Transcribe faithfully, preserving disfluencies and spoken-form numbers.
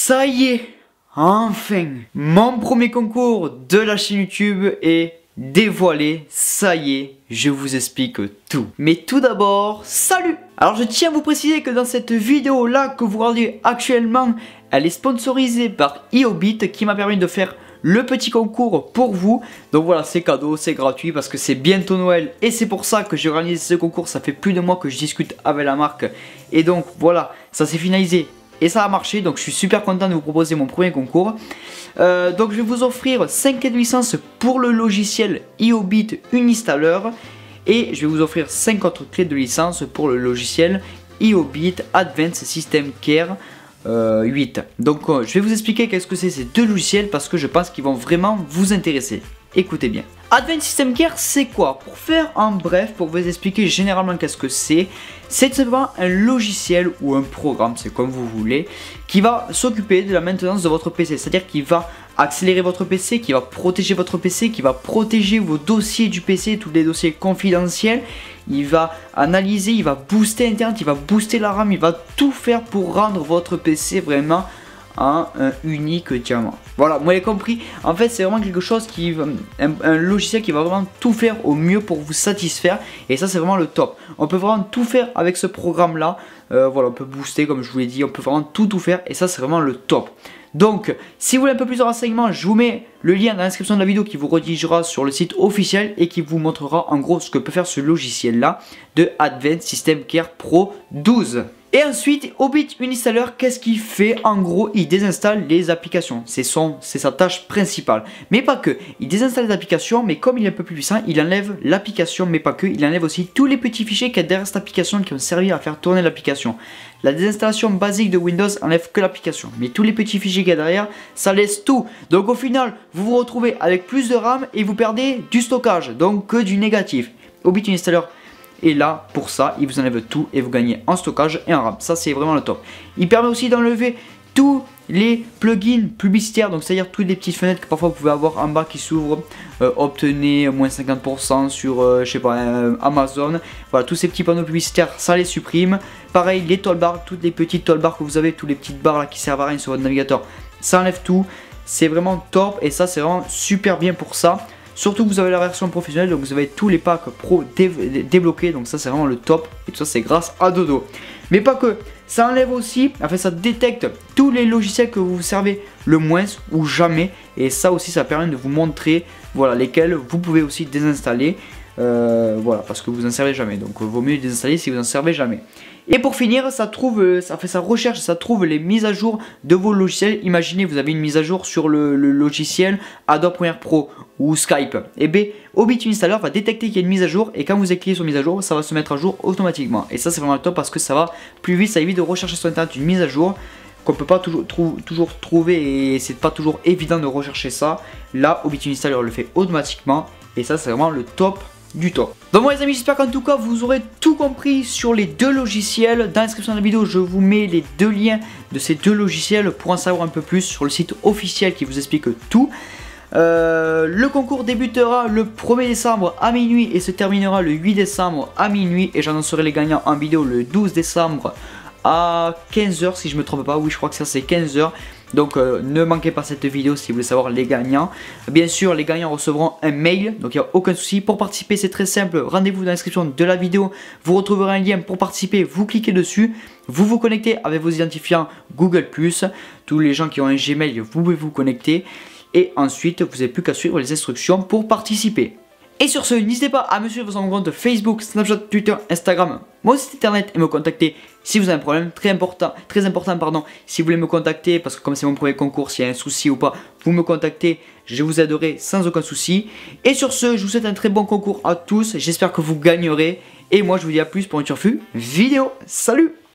Ça y est, enfin, mon premier concours de la chaîne YouTube est dévoilé. Ça y est, je vous explique tout. Mais tout d'abord, salut! Alors je tiens à vous préciser que dans cette vidéo là que vous regardez actuellement, elle est sponsorisée par Iobit qui m'a permis de faire le petit concours pour vous. Donc voilà, c'est cadeau, c'est gratuit parce que c'est bientôt Noël et c'est pour ça que j'ai organisé ce concours. Ça fait plus de mois que je discute avec la marque et donc voilà, ça s'est finalisé et ça a marché. Donc je suis super content de vous proposer mon premier concours. Euh, donc je vais vous offrir cinq clés de licence pour le logiciel Iobit Uninstaller et je vais vous offrir cinq autres clés de licence pour le logiciel Iobit Advanced System Care Euh, huit. Donc euh, je vais vous expliquer qu'est-ce que c'est ces deux logiciels parce que je pense qu'ils vont vraiment vous intéresser. Écoutez bien. Advanced System Care, c'est quoi? Pour faire en bref, pour vous expliquer généralement qu'est-ce que c'est, c'est tout simplement un logiciel ou un programme, c'est comme vous voulez, qui va s'occuper de la maintenance de votre P C. C'est-à-dire qu'il va accélérer votre P C, qui va protéger votre P C, qui va protéger vos dossiers du P C, tous les dossiers confidentiels. Il va analyser, il va booster Internet, il va booster la RAM, il va tout faire pour rendre votre P C vraiment un, un unique diamant. Voilà, vous m'avez compris. En fait, c'est vraiment quelque chose qui, un, un logiciel qui va vraiment tout faire au mieux pour vous satisfaire. Et ça, c'est vraiment le top. On peut vraiment tout faire avec ce programme-là. Euh, voilà, on peut booster, comme je vous l'ai dit, on peut vraiment tout tout faire. Et ça, c'est vraiment le top. Donc, si vous voulez un peu plus de renseignements, je vous mets le lien dans la description de la vidéo qui vous redirigera sur le site officiel et qui vous montrera en gros ce que peut faire ce logiciel-là de Advanced System Care Pro douze. Et ensuite, Iobit Uninstaller, qu'est-ce qu'il fait? En gros, il désinstalle les applications. C'est son, c'est sa tâche principale. Mais pas que. Il désinstalle les applications, mais comme il est un peu plus puissant, il enlève l'application, mais pas que. Il enlève aussi tous les petits fichiers qu'il y a derrière cette application qui ont servi à faire tourner l'application. La désinstallation basique de Windows enlève que l'application. Mais tous les petits fichiers qu'il y a derrière, ça laisse tout. Donc au final, vous vous retrouvez avec plus de RAM et vous perdez du stockage. Donc que du négatif. Iobit Uninstaller. Et là, pour ça, il vous enlève tout et vous gagnez en stockage et en RAM. Ça, c'est vraiment le top. Il permet aussi d'enlever tous les plugins publicitaires. Donc, c'est-à-dire toutes les petites fenêtres que parfois vous pouvez avoir en bas qui s'ouvrent. Euh, obtenez moins cinquante pour cent sur, euh, je sais pas, euh, Amazon. Voilà, tous ces petits panneaux publicitaires, ça les supprime. Pareil, les toolbars, toutes les petites toolbars que vous avez, toutes les petites barres là qui servent à rien sur votre navigateur. Ça enlève tout. C'est vraiment top et ça, c'est vraiment super bien pour ça. Surtout que vous avez la version professionnelle, donc vous avez tous les packs pro dé débloqués, donc ça c'est vraiment le top. Et tout ça c'est grâce à Dodo. Mais pas que, ça enlève aussi, enfin ça détecte tous les logiciels que vous servez le moins ou jamais. Et ça aussi ça permet de vous montrer voilà, lesquels vous pouvez aussi désinstaller. Euh, voilà, parce que vous n'en servez jamais. Donc vaut mieux les désinstaller si vous n'en servez jamais. Et pour finir, ça trouve, ça fait sa recherche, ça trouve les mises à jour de vos logiciels. Imaginez, vous avez une mise à jour sur le, le logiciel Adobe Premiere Pro ou Skype. Et bien, Iobit Uninstaller va détecter qu'il y a une mise à jour et quand vous cliquez sur mise à jour, ça va se mettre à jour automatiquement. Et ça, c'est vraiment le top parce que ça va plus vite, ça évite de rechercher sur internet une mise à jour qu'on peut pas toujours, trou toujours trouver et c'est pas toujours évident de rechercher ça. Là, Iobit Uninstaller le fait automatiquement et ça, c'est vraiment le top du top. Donc moi les amis, j'espère qu'en tout cas vous aurez tout compris sur les deux logiciels. Dans la description de la vidéo, je vous mets les deux liens de ces deux logiciels pour en savoir un peu plus sur le site officiel qui vous explique tout. Euh, le concours débutera le premier décembre à minuit et se terminera le huit décembre à minuit et j'annoncerai les gagnants en vidéo le douze décembre à quinze heures si je me trompe pas. Oui, je crois que ça c'est quinze heures. Donc euh, ne manquez pas cette vidéo si vous voulez savoir les gagnants. Bien sûr, les gagnants recevront un mail, donc il n'y a aucun souci. Pour participer, c'est très simple. Rendez-vous dans la description de la vidéo. Vous retrouverez un lien pour participer. Vous cliquez dessus. Vous vous connectez avec vos identifiants Google plus. Tous les gens qui ont un Gmail, vous pouvez vous connecter. Et ensuite, vous n'avez plus qu'à suivre les instructions pour participer. Et sur ce, n'hésitez pas à me suivre sur mon compte Facebook, Snapchat, Twitter, Instagram, mon site internet et me contacter si vous avez un problème très important, très important pardon. Si vous voulez me contacter, parce que comme c'est mon premier concours, s'il y a un souci ou pas, vous me contactez, je vous aiderai sans aucun souci. Et sur ce, je vous souhaite un très bon concours à tous, j'espère que vous gagnerez. Et moi je vous dis à plus pour une turfu vidéo, salut!